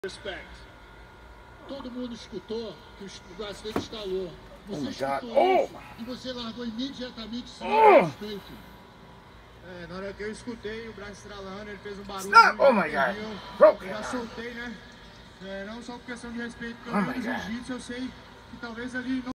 Respect. Todo mundo escutou que o bracelete estalou. Você God. escutou isso e você largou imediatamente sem respeito. Na hora que eu escutei o braço estralando, ele fez um barulho. Stop! Oh my God! Eu já soltei, né? Não só por questão de respeito, porque eu Oh venho my do God. jiu-jitsu, eu sei que talvez ali não